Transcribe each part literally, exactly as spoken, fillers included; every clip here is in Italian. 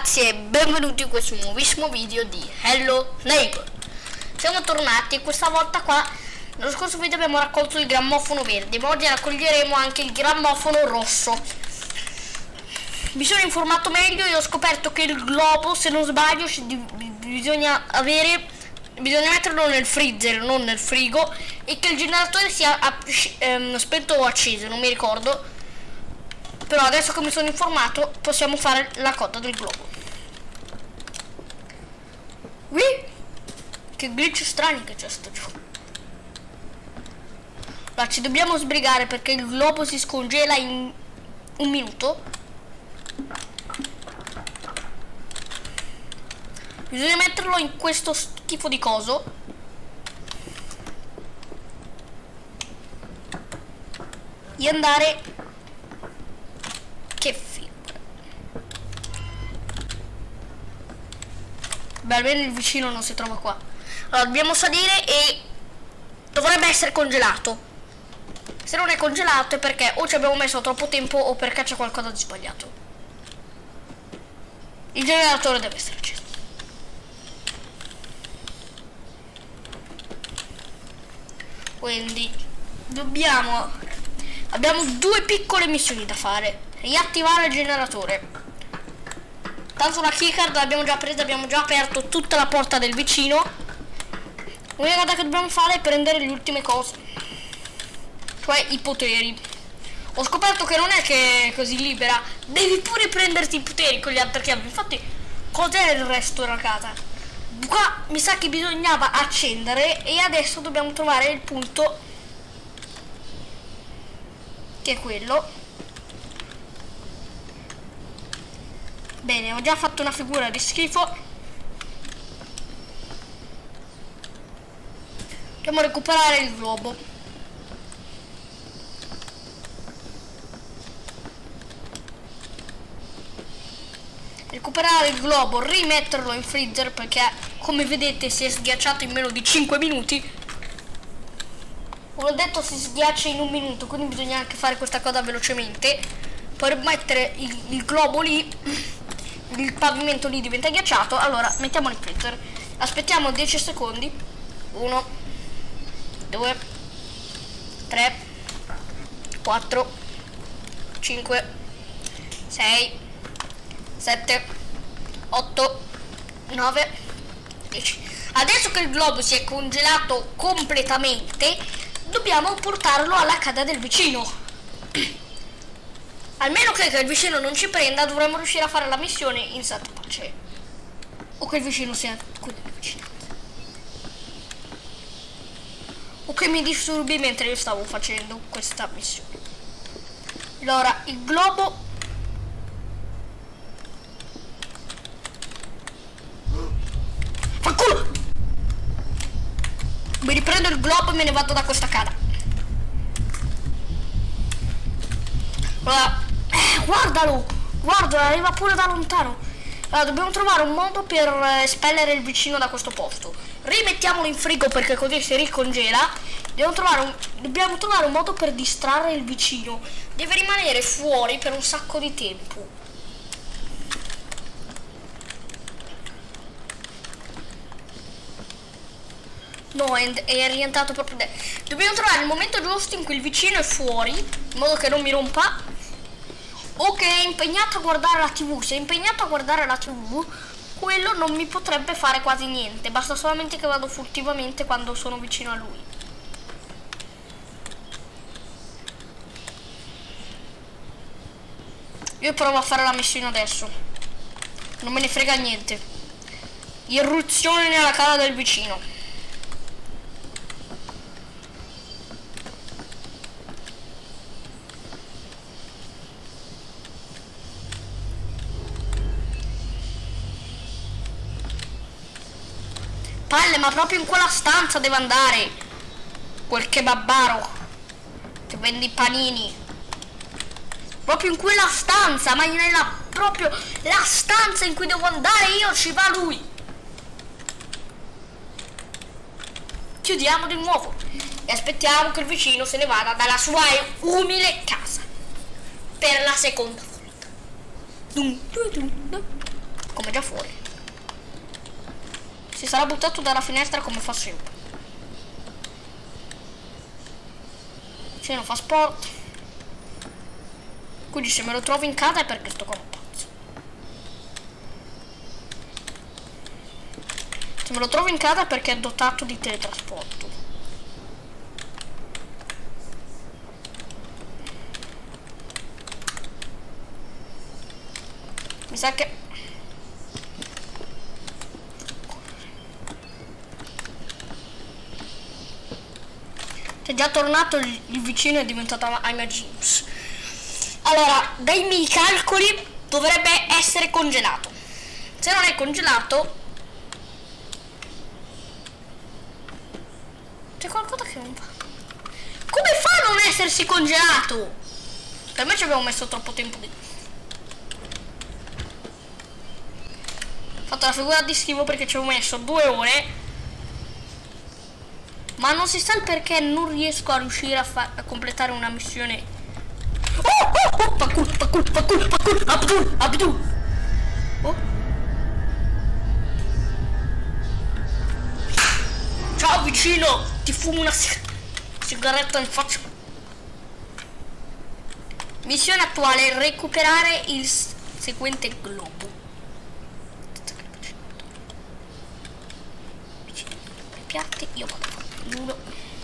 ragazzi e benvenuti in questo nuovissimo video di Hello Neighbor. Siamo tornati e questa volta qua, nello scorso video abbiamo raccolto il grammofono verde, ma oggi raccoglieremo anche il grammofono rosso. Mi sono informato meglio e ho scoperto che il globo, se non sbaglio, bisogna avere, bisogna metterlo nel freezer, non nel frigo, e che il generatore sia ehm, spento o acceso, non mi ricordo. Però adesso che mi sono informato possiamo fare la coda del globo. Ui, che glitch strani che c'è sto gioco. Allora ci dobbiamo sbrigare perché il globo si scongela in un minuto. Bisogna metterlo in questo schifo di coso. E andare. Che figo. Beh, almeno il vicino non si trova qua. Allora dobbiamo salire e dovrebbe essere congelato. Se non è congelato è perché o ci abbiamo messo troppo tempo o perché c'è qualcosa di sbagliato. Il generatore deve essere acceso. Quindi dobbiamo abbiamo due piccole missioni da fare. Riattivare il generatore. Tanto la keycard l'abbiamo già presa, abbiamo già aperto tutta la porta del vicino. L'unica cosa che dobbiamo fare è prendere le ultime cose, cioè i poteri. Ho scoperto che non è che è così libera, devi pure prenderti i poteri con gli altri chiavi. Infatti cos'è il resto della casa? Qua mi sa che bisognava accendere e adesso dobbiamo trovare il punto, che è quello. Bene, ho già fatto una figura di schifo. Dobbiamo recuperare il globo. Recuperare il globo, rimetterlo in freezer perché come vedete si è sghiacciato in meno di cinque minuti. Come ho detto si sghiaccia in un minuto, quindi bisogna anche fare questa cosa velocemente. Per mettere il, il globo lì, il pavimento lì diventa ghiacciato, allora mettiamolo in freezer, aspettiamo dieci secondi. Uno, due, tre, quattro, cinque, sei, sette, otto, nove, dieci. Adesso che il globo si è congelato completamente, dobbiamo portarlo alla casa del vicino. Almeno che il vicino non ci prenda, dovremmo riuscire a fare la missione in santa pace. O che il vicino sia qui nella vicinanza. O che mi disturbi mentre io stavo facendo questa missione. Allora, il globo. Fanculo! Mi riprendo il globo e me ne vado da questa casa. Allora. Guardalo, guarda, arriva pure da lontano. Allora, dobbiamo trovare un modo per espellere il vicino da questo posto. Rimettiamolo in frigo perché così si ricongela. Dobbiamo trovare un, dobbiamo trovare un modo per distrarre il vicino. Deve rimanere fuori per un sacco di tempo. No, è, è rientrato proprio dentro. Dobbiamo trovare il momento giusto in cui il vicino è fuori, in modo che non mi rompa. O che è impegnato a guardare la tivù. Se è impegnato a guardare la tivù, quello non mi potrebbe fare quasi niente. Basta solamente che vado furtivamente quando sono vicino a lui. Io provo a fare la missione adesso. Non me ne frega niente. Irruzione nella casa del vicino. Palle, ma proprio in quella stanza deve andare quel kebabbaro che vende i panini. Proprio in quella stanza, ma nella proprio la stanza in cui devo andare io ci va lui. Chiudiamo di nuovo e aspettiamo che il vicino se ne vada dalla sua umile casa per la seconda volta. Dum, dum, dum, dum. già fuori. Si sarà buttato dalla finestra come fa sempre. Se non fa sport. Quindi se me lo trovo in casa è perché sto come un pazzo. Se me lo trovo in casa è perché è dotato di teletrasporto. Mi sa che... È già tornato il, il vicino, è diventato I'm James. Allora, dai miei calcoli dovrebbe essere congelato. Se non è congelato, c'è qualcosa che non va. Come fa a non essersi congelato? Per me ci abbiamo messo troppo tempo di... Ho fatto la figura di schifo perché ci avevo messo due ore. Ma non si sa il perché non riesco a riuscire a, a completare una missione. Oh, oh, oh, facul, facul, facul, facul, Abdul, Abdul. Oh. Ciao vicino, ti fumo una sigaretta in faccia. Missione attuale, recuperare il seguente globo. I piatti, io vado. Non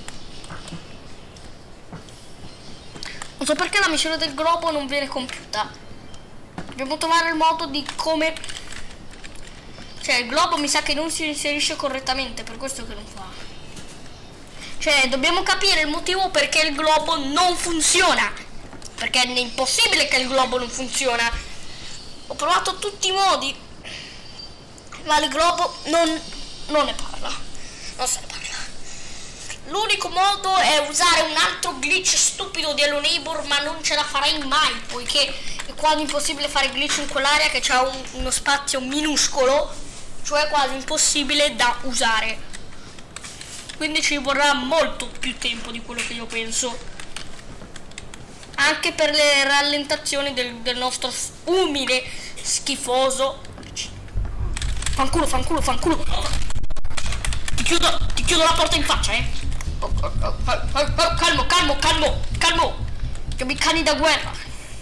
so perché la missione del globo non viene compiuta. Dobbiamo trovare il modo di come... Cioè il globo mi sa che non si inserisce correttamente, per questo che non fa. Cioè dobbiamo capire il motivo perché il globo non funziona. Perché è impossibile che il globo non funziona. Ho provato tutti i modi, ma il globo non, non ne parla. Non se ne parla. L'unico modo è usare un altro glitch stupido di Hello Neighbor, ma non ce la farei mai, poiché è quasi impossibile fare glitch in quell'area che ha un, uno spazio minuscolo, cioè quasi impossibile da usare. Quindi ci vorrà molto più tempo di quello che io penso. Anche per le rallentazioni del, del nostro umile, schifoso... Fanculo, fanculo, fanculo! Ti chiudo, ti chiudo la porta in faccia, eh! Oh, oh, oh, oh, oh, calmo, calmo, calmo, calmo! Che i cani da guerra!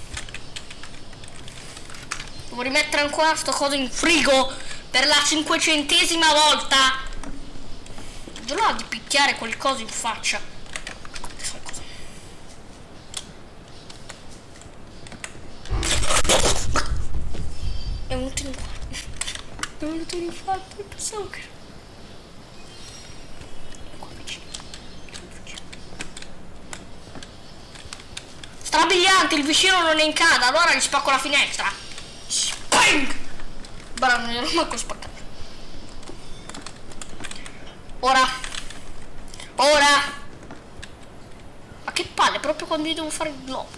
Devo rimettere ancora sto coso in frigo per la cinquecentesima volta! Dovrò di picchiare quel coso in faccia. È venuto in infarto. È venuto in infarto, pensavo che... Strabiliante, il vicino non è in casa, allora gli spacco la finestra. Spang! Beh, non glielo manco spaccato. Ora. Ora. Ma che palle, proprio quando io devo fare il globo.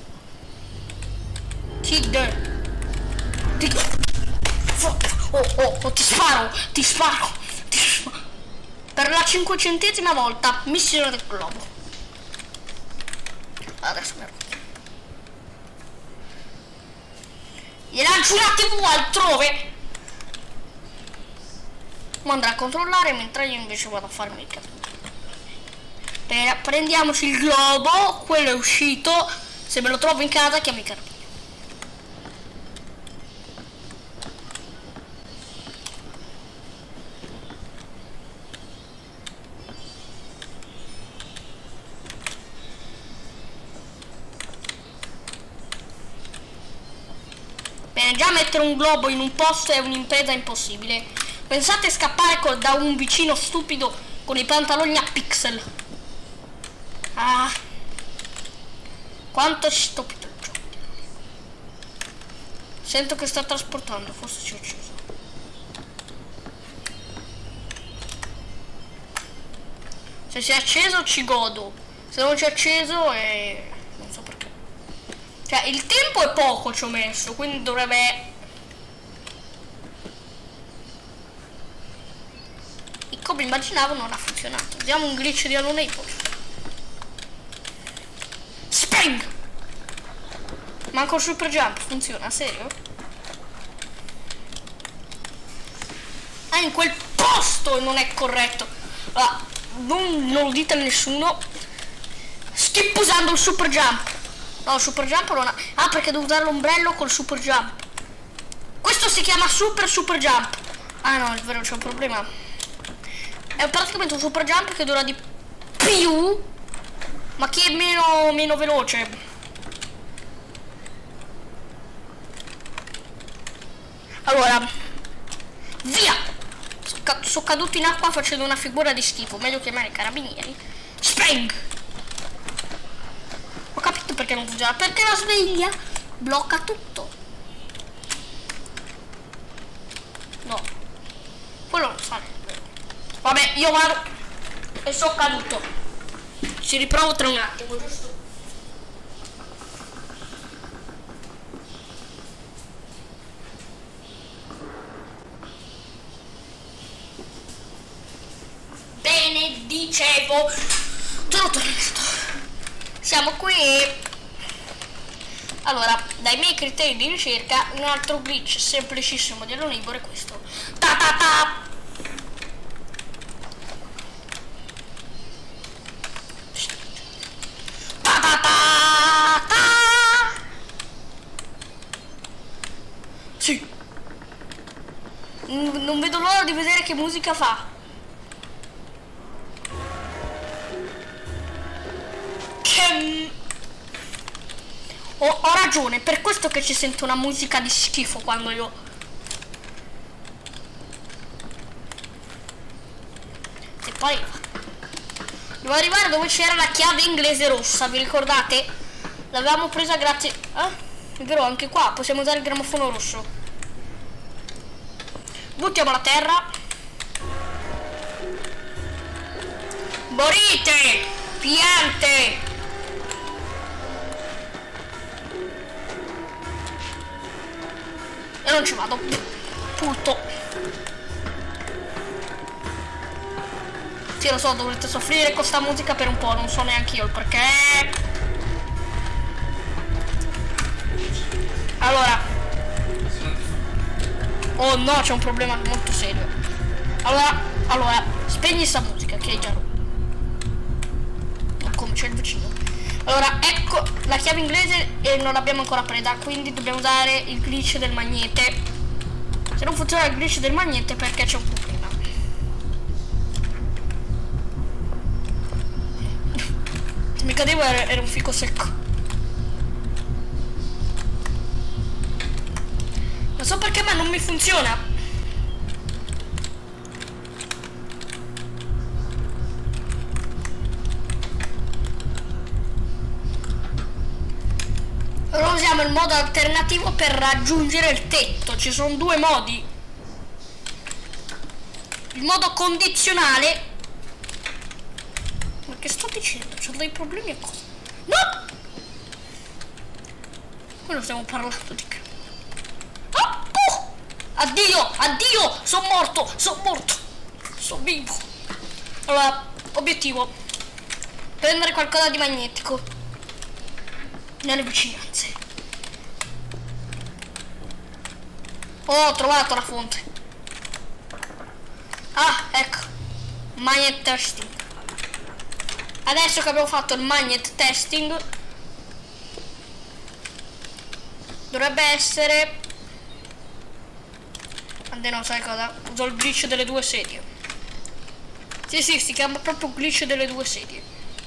Kid. Ti... Oh, oh, oh, ti sparo, ti sparo, ti sparo. Per la cinquecentesima volta, missione del globo. Adesso mi arrogo. Gli lancio una tivù altrove. Ma andrà a controllare mentre io invece vado a farmi il caso. Prendiamoci il globo, quello è uscito. Se me lo trovo in casa chiamo i carabinieri. Bene, già mettere un globo in un posto è un'impresa impossibile. Pensate a scappare col, da un vicino stupido con i pantaloni a pixel. Ah, quanto ci stupido il gioco. Sento che sta trasportando, forse si è acceso. Se si è acceso ci godo, se non si è acceso è... non so perché. Cioè il tempo è poco ci ho messo, quindi dovrebbe... Il come immaginavo non ha funzionato. Usiamo un glitch di Hello Neighbor. Spring! Manco il super jump funziona, serio? è in quel posto e non è corretto. Allora, non, non lo dite a nessuno. Skip usando il super jump. No, il super jump non ha... Ah, perché devo usare l'ombrello col super jump. Questo si chiama super super jump. Ah no, è vero, c'è un problema. È praticamente un super jump che dura di più, ma che è meno, meno veloce. Allora, via! Sono ca so caduto in acqua facendo una figura di schifo. Meglio chiamare i carabinieri. Spring! Ho capito perché non funziona. Perché la sveglia blocca tutto. No, quello non sale. Vabbè, io vado e sono caduto. Ci riprovo tra un attimo, giusto? Bene, dicevo, sono tornato. Siamo qui. Allora, dai miei criteri di ricerca, un altro glitch semplicissimo di Allonibor è questo. Ta ta ta! Ta ta ta ta! Sì. N non vedo l'ora di vedere che musica fa. Che... Ho, ho ragione, per questo che ci sento una musica di schifo quando io... E poi... Devo arrivare dove c'era la chiave inglese rossa, vi ricordate? L'avevamo presa grazie... Eh? È vero, anche qua possiamo usare il grammofono rosso. Buttiamo la terra. Morite! Piante! E non ci vado. Punto. Sì, lo so, dovrete soffrire con sta musica per un po', non so neanche io il perché. Allora. Oh no, c'è un problema molto serio. Allora, allora, spegni sta musica che è già rotto. Come c'è il vicino. Allora, ecco la chiave inglese e non l'abbiamo ancora presa, quindi dobbiamo usare il glitch del magnete. Se non funziona il glitch del magnete perché c'è un problema. Se mi cadevo era, era un fico secco. Non so perché ma non mi funziona. Allora usiamo il modo alternativo per raggiungere il tetto. Ci sono due modi. Il modo condizionale. Ma che sto dicendo? C'ho dei problemi a cosa? No! Quello stiamo parlando di che? Ah! Oh! Addio! Addio! Sono morto! Sono morto! Sono vivo! Allora, obiettivo. Prendere qualcosa di magnetico nelle vicinanze. Oh, ho trovato la fonte. Ah, ecco. Magnet testing. Adesso che abbiamo fatto il magnet testing dovrebbe essere... Ande no, sai cosa? Uso il glitch delle due sedie. Sì, sì, si chiama proprio glitch delle due sedie.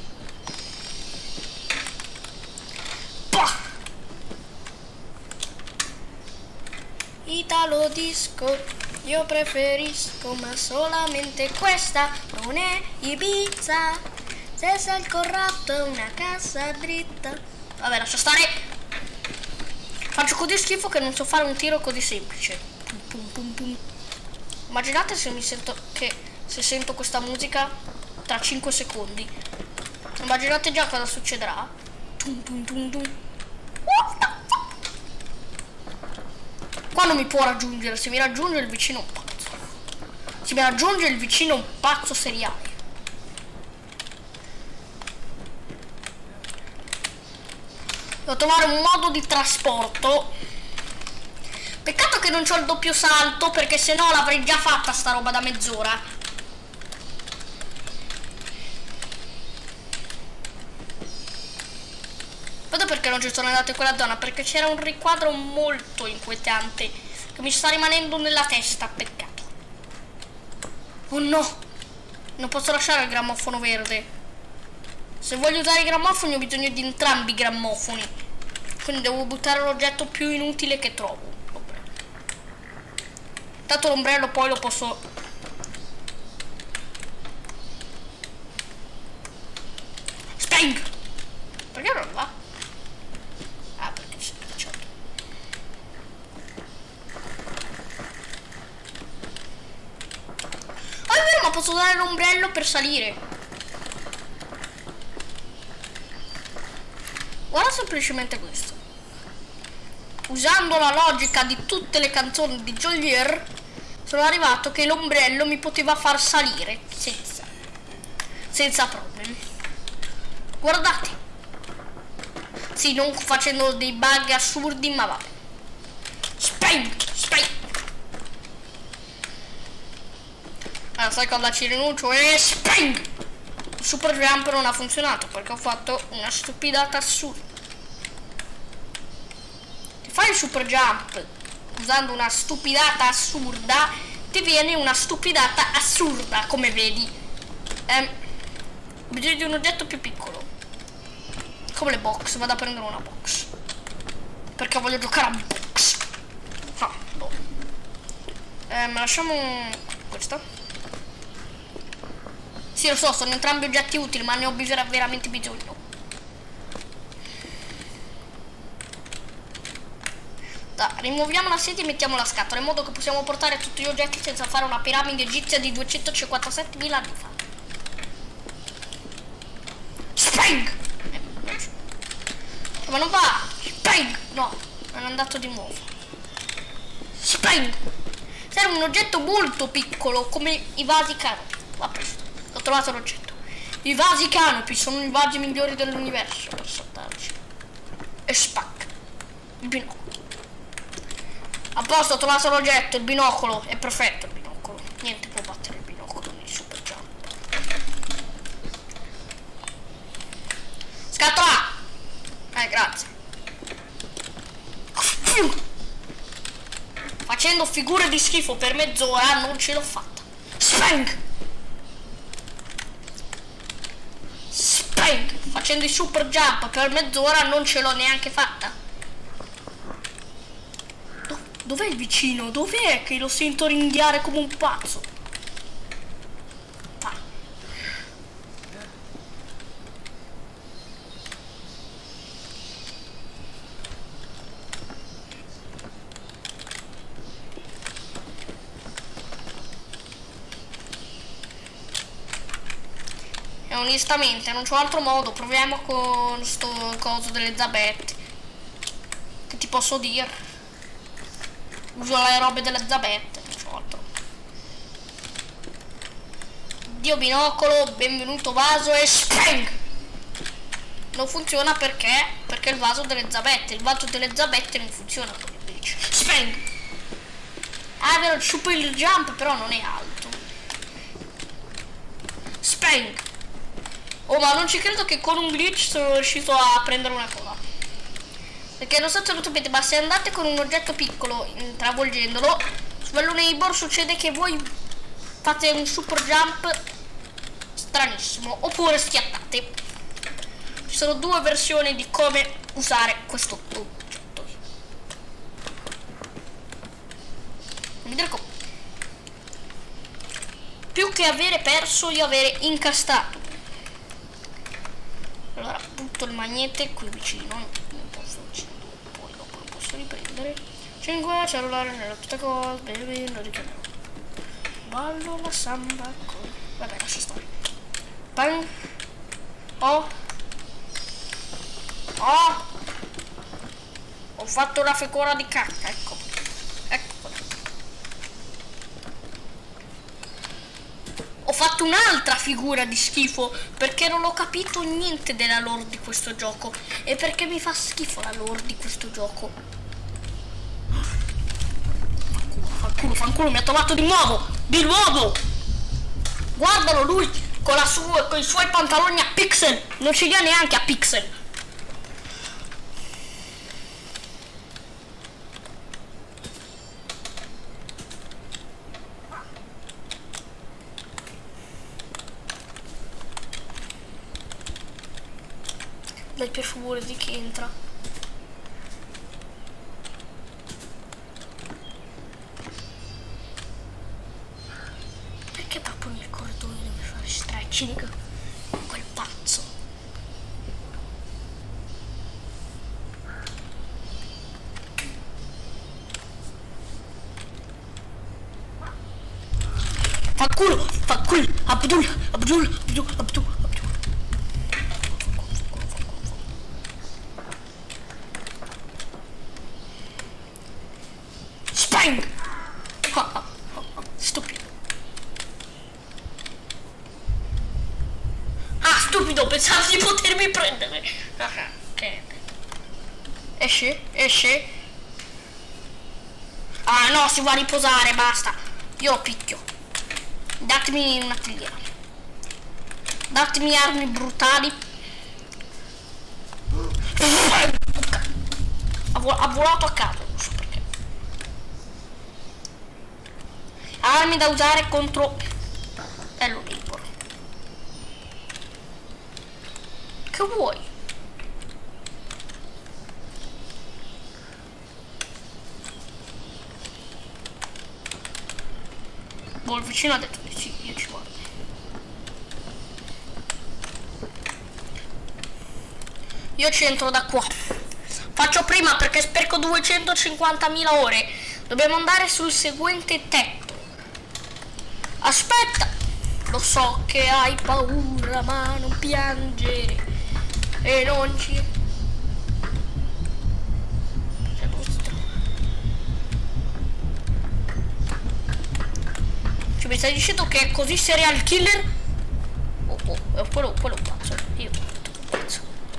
Italo disco, io preferisco, ma solamente questa non è Ibiza. Se sei il corrotto è una casa dritta. Vabbè, lascia stare. Faccio così schifo che non so fare un tiro così semplice. Pum, pum, pum, pum. Immaginate se mi sento che se sento questa musica tra cinque secondi. Immaginate già cosa succederà. Tum, tum, tum, tum. Qua non mi può raggiungere, se mi raggiunge il vicino è un pazzo. Se mi raggiunge il vicino è un pazzo seriale. Devo trovare un modo di trasporto Peccato che non c'ho il doppio salto, perché sennò l'avrei già fatta sta roba da mezz'ora. Vedo perché non ci sono andato in quella zona, perché c'era un riquadro molto inquietante che mi sta rimanendo nella testa. Peccato. Oh no, non posso lasciare il grammofono verde. Se voglio usare i grammofoni ho bisogno di entrambi i grammofoni, quindi devo buttare l'oggetto più inutile che trovo. Tanto l'ombrello poi lo posso... Speng! Perché non va? Ah, perché si è schiacciato. Oh, è vero, ma posso usare l'ombrello per salire. Guarda semplicemente questo. Usando la logica di tutte le canzoni di Jolier, sono arrivato che l'ombrello mi poteva far salire senza senza problemi. Guardate. Sì, non facendo dei bug assurdi, ma vabbè. Speng! Speng! Allora, sai cosa ci rinuncio? E speng! Il super jump non ha funzionato perché ho fatto una stupidata assurda. Se fai il super jump usando una stupidata assurda, ti viene una stupidata assurda, come vedi. Ehm, ho bisogno di un oggetto più piccolo. Come le box, vado a prendere una box. Perché voglio giocare a box. Ah, boh. Ehm, lasciamo questa. Sì, lo so, sono entrambi oggetti utili, ma ne ho bisogno, veramente bisogno. Da, rimuoviamo la sedia e mettiamo la scatola, in modo che possiamo portare tutti gli oggetti senza fare una piramide egizia di duecentocinquantasettemila anni fa. Speng! Ma non va! Speng! No, non è andato di nuovo. Speng! Serve un oggetto molto piccolo, come i vasi canopi. Va presto. Ho trovato l'oggetto. I vasi canopi sono i vasi migliori dell'universo per saltarci. E spacca. Il binocolo. A posto, ho trovato l'oggetto, il binocolo. È perfetto il binocolo. Niente può battere il binocolo nei super jump. Scatola! Eh, grazie. Facendo figure di schifo per mezz'ora non ce l'ho fatta. Speng! Speng! Facendo i super jump per mezz'ora non ce l'ho neanche fatta. Do Dov'è il vicino? Dov'è che lo sento ringhiare come un pazzo? Vai. E onestamente non c'ho altro modo, proviamo con sto coso delle zabette. Che ti posso dire? Uso le robe delle zabette, non c'ho altro. Dio binocolo, benvenuto vaso e speng! Non funziona perché? Perché il vaso delle zabette, il vaso delle zabette non funziona con invece. Speng! Ah, è vero, il super jump però non è alto. Speng! Oh, ma non ci credo che con un glitch sono riuscito a prendere una cosa. Perché non so se lo sapete, ma se andate con un oggetto piccolo travolgendolo, su Hello Neighbor succede che voi fate un super jump stranissimo, oppure schiattate. Ci sono due versioni di come usare questo oggetto. Vedere come. Più che avere perso, io avere incastrato. Allora butto il magnete qui vicino, non posso uccidere, poi dopo lo posso riprendere. cinque cellulare nella tutta cosa, baby, lo richiamerò. Ballo la samba con... Vabbè, lascia stare. Bang. Oh. Oh. Ho fatto una figura di cacca, ecco. Ecco. Ho fatto un'altra figura di schifo perché non ho capito niente della lore di questo gioco e perché mi fa schifo la lore di questo gioco. Fanculo, fanculo, mi ha trovato di nuovo! Di nuovo! Guardalo lui con, la sua, con i suoi pantaloni a pixel! Non ci dia neanche a pixel! Dai per favore di chi entra. Perché proprio nel corridoio deve fare stretching? Quel pazzo. Fa culo, fa culo, Abdul, Abdul, Abdul, Abdul. Spang! Ah, ah, ah, stupido. Ah, stupido, pensavo di potermi prendere. Ah, ok. Esci, esci. Ah no, si va a riposare, basta. Io lo picchio. Datemi una tagliera. Datemi armi brutali. Ha, vo ha volato a caso, non so perché. Armi da usare contro Hello Neighbor. Che vuoi? Boh, il vicino ha detto di sì, io ci guardo. Io ci entro da qua. Faccio prima perché spreco duecentocinquantamila ore. Dobbiamo andare sul seguente tetto. Aspetta. Lo so che hai paura, ma non piangere. E non ci... Cioè, mi stai dicendo che è così serial killer? Oh, oh, quello, quello è un pazzo. Io un pazzo.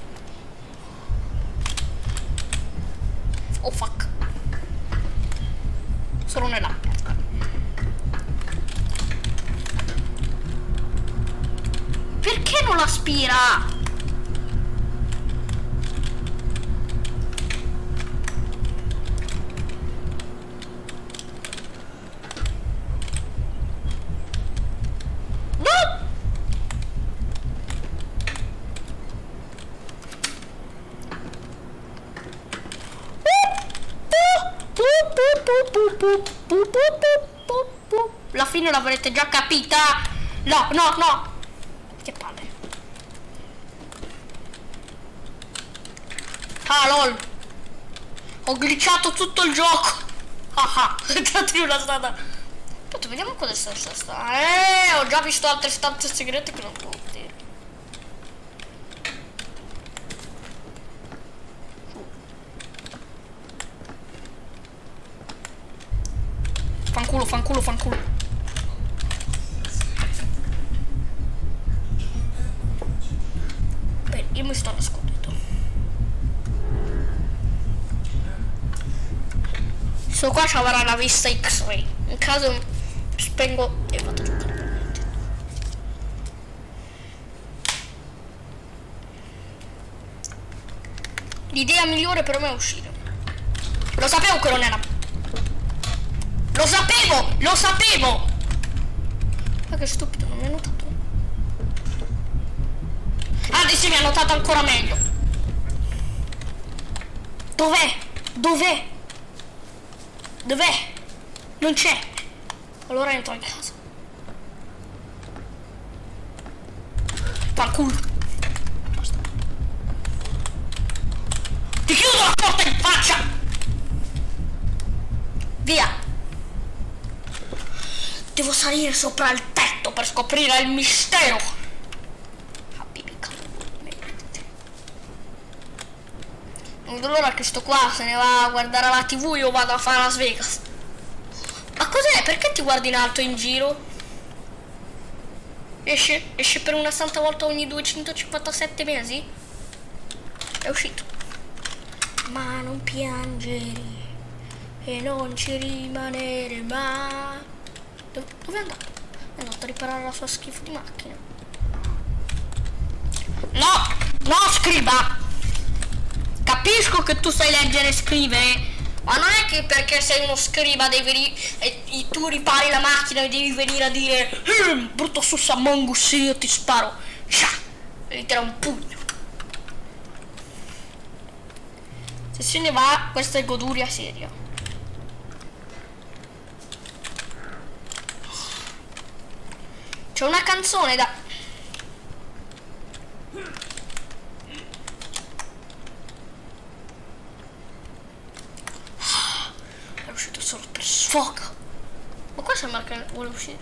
Oh fuck. Sono nella merda. Perché non aspira? La fine l'avrete già capita. No, no, no. Che palle. Ah lol. Ho glitchato tutto il gioco. Ah ah. Entrati in una strada. Aspetta, vediamo cosa è questa sta. Eh, ho già visto altre stanze segrete che non devo vedere. Fanculo, fanculo, fanculo. Beh, io mi sto nascondendo. Questo qua ci avrà la vista X-ray. In caso spengo e vado a giocare veramente. L'idea migliore per me è uscire. Lo sapevo che non era. Lo sapevo! Lo sapevo! Ma che stupido, non mi ha notato. Ah, di sì, mi ha notato ancora meglio. Dov'è? Dov'è? Dov'è? Non c'è. Allora entro in casa. Fanculo. Basta. Ti chiudo la porta in faccia! Via! Devo salire sopra il tetto per scoprire il mistero. Non vedo l'ora che sto qua se ne va a guardare la tivù, io vado a fare Las Vegas. Ma cos'è? Perché ti guardi in alto in giro? Esce? Esce per una santa volta ogni duecentocinquantasette mesi? È uscito. Ma non piangere. e non ci rimanere mai. Dove, dove è andato? È andato a riparare la sua schifo di macchina. No, no scriba. Capisco che tu sai leggere e scrivere, ma non è che perché sei uno scriba devi e, e tu ripari la macchina e devi venire a dire ehm, brutto sus Among Us, io ti sparo. Scia, e gli tira un pugno. Se se ne va, questa è goduria seria. C'è una canzone da... È uscito solo per sfogo. Ma qua sembra che vuole uscire.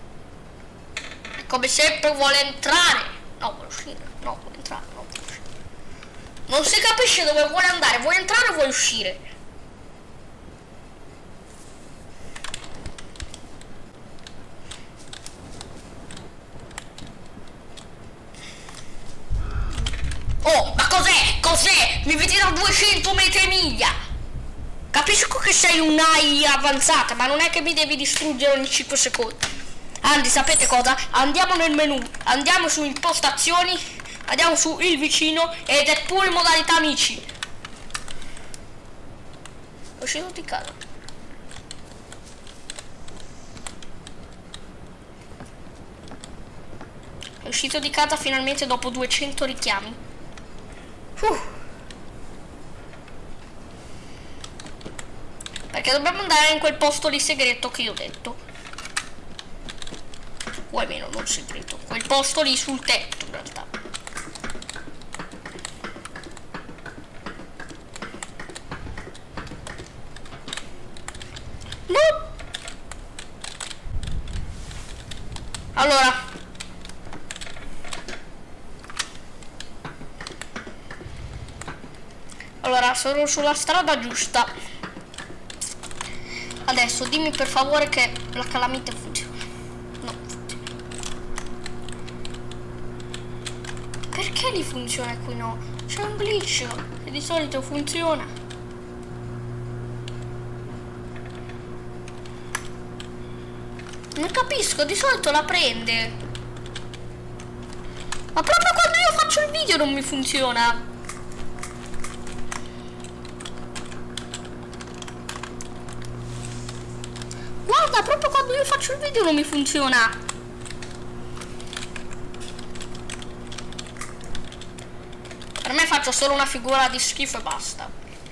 Come sempre vuole entrare. No, vuole uscire. No, vuole entrare. No, vuole uscire. Non si capisce dove vuole andare. Vuole entrare o vuole uscire? Oh, ma cos'è? Cos'è? Mi vedi da duecento metri e miglia. Capisco che sei un'A I avanzata, ma non è che mi devi distruggere ogni cinque secondi. Anzi, sapete cosa? Andiamo nel menu, andiamo su impostazioni, andiamo su il vicino ed è pure modalità amici. È uscito di casa. È uscito di casa finalmente dopo duecento richiami. Uh. Perché dobbiamo andare in quel posto lì segreto che io ho detto. O almeno non segreto. Quel posto lì sul tetto in realtà. No. Allora. Allora, sono sulla strada giusta. Adesso dimmi per favore che la calamita funziona. No, funziona. Perché lì funziona e qui no? C'è un glitch che di solito funziona. Non capisco, di solito la prende. Ma proprio quando io faccio il video non mi funziona. Guarda, proprio quando io faccio il video non mi funziona. Per me faccio solo una figura di schifo e basta.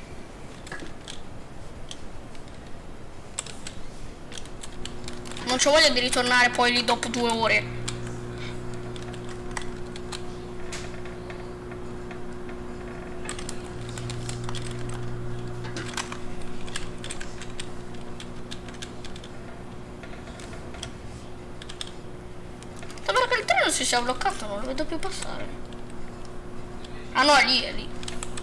Non c'ho voglia di ritornare poi lì dopo due ore. Si sia bloccato, non lo vedo più passare. Ah no, è lì, è lì.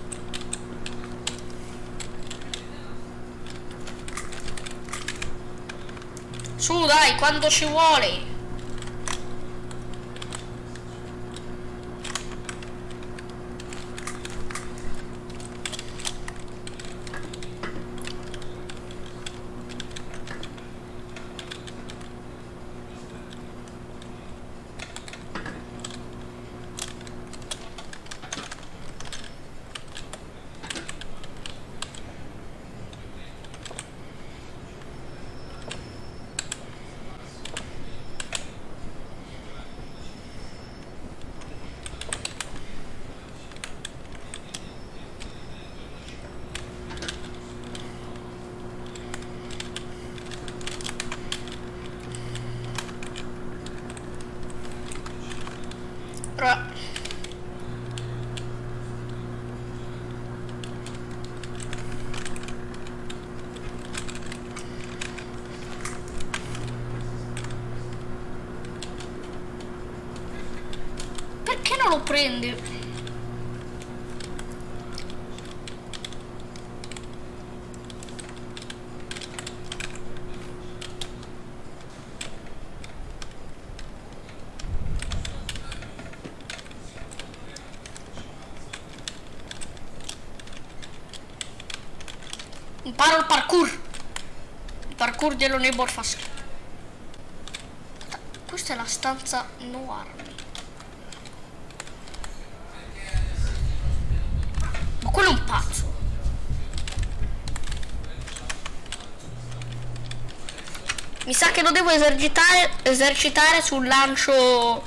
Su dai, quando ci vuole. Perché non lo prende? Imparo il parkour. parkour dello neighbor fa schifo. Questa è la stanza no armi. Ma quello è un pazzo. Mi sa che lo devo esercitare, esercitare sul lancio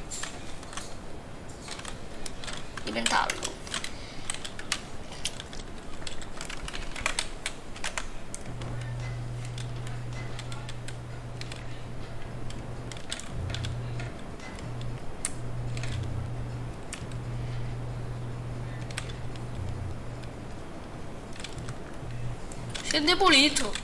di metallo. Si è indebolito.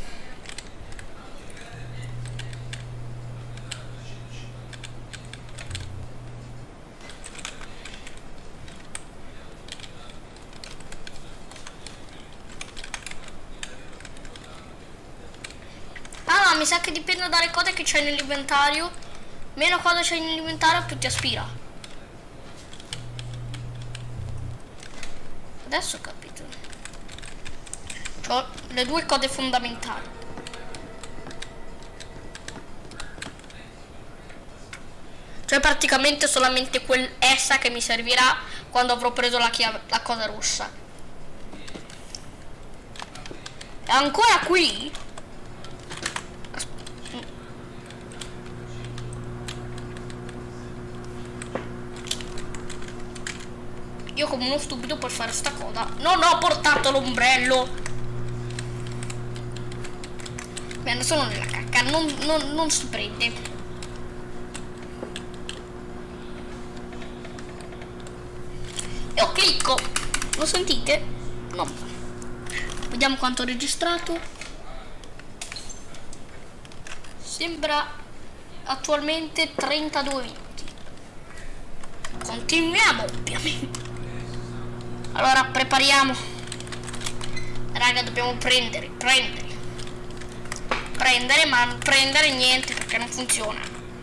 Ah, mi sa che dipende dalle cose che c'hai nell'inventario. Meno cose c'hai nell'inventario, più ti aspira. Adesso ho capito. C'ho le due cose fondamentali. Cioè praticamente solamente quel essa che mi servirà quando avrò preso la chiave, la cosa rossa. È ancora qui? Io come uno stupido per fare sta cosa non ho portato l'ombrello. Bene, sono nella cacca, non, non, non si prende. E io clicco. Lo sentite? No. Vediamo quanto ho registrato. Sembra attualmente trentadue minuti. Continuiamo ovviamente. Allora prepariamo. Raga, dobbiamo prendere, prendere. Prendere, ma non prendere niente perché non funziona.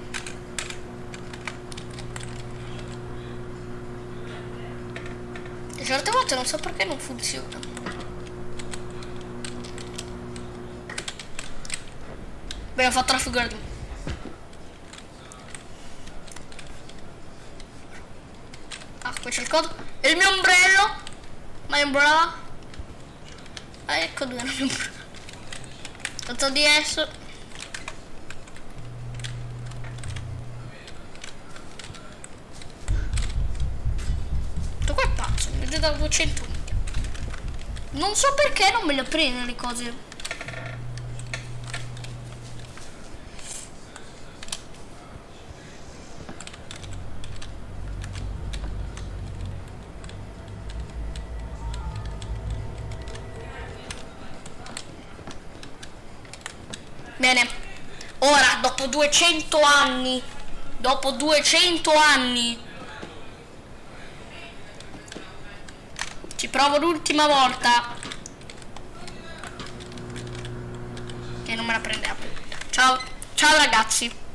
E certe volte non so perché non funziona. Abbiamo fatto la figura di me. Ah, qui c'è il codo. E il mio ombrello. My umbrella. Ah, ecco dove non mi umbrella. Sotto di esso. Questo qua è pazzo, mi vede da duecento miglia. Non so perché non me le prende le cose. Bene, ora dopo duecento anni, dopo duecento anni, ci provo l'ultima volta, che non me la prendeva più. Ciao, ciao ragazzi.